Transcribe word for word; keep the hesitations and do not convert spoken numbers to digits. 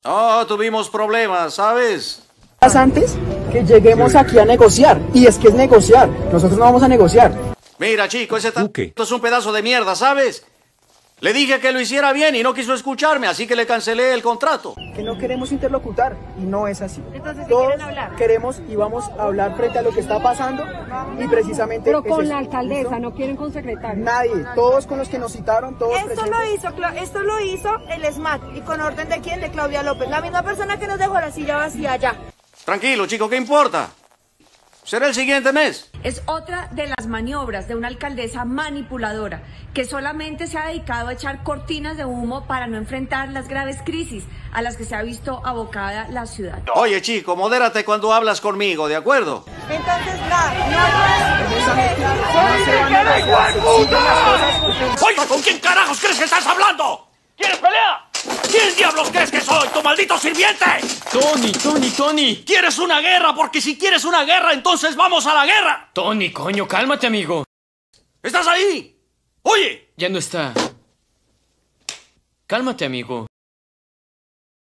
Oh, tuvimos problemas, ¿sabes? Antes que lleguemos aquí a negociar. Y es que es negociar. Nosotros no vamos a negociar. Mira, chico, ese tanto es un pedazo de mierda, ¿sabes? Le dije que lo hiciera bien y no quiso escucharme, así que le cancelé el contrato. Que no queremos interlocutar y no es así. Entonces, ¿qué Todos quieren hablar? queremos y vamos a hablar frente a lo que está pasando y precisamente... Pero es con eso. la alcaldesa, ¿Listo? no quieren con secretario. Nadie, todos con los que nos citaron, todos Esto presentes. lo hizo, Cla- esto lo hizo el S M A T. ¿Y con orden de quién? De Claudia López. La misma persona que nos dejó la silla vacía allá. Tranquilo, chico, ¿qué importa? Será el siguiente mes. Es otra de las maniobras de una alcaldesa manipuladora que solamente se ha dedicado a echar cortinas de humo para no enfrentar las graves crisis a las que se ha visto abocada la ciudad. Oye, chico, modérate cuando hablas conmigo, ¿de acuerdo? Entonces, nada, no Oiga, ¿con quién carajos crees que estás hablando? ¿Quieres pelea? ¿Quién diablos crees que soy, tu maldito sirviente? Tony, Tony, Tony. ¿Quieres una guerra? Porque si quieres una guerra, entonces vamos a la guerra. Tony, coño, cálmate, amigo. ¿Estás ahí? Oye. Ya no está. Cálmate, amigo.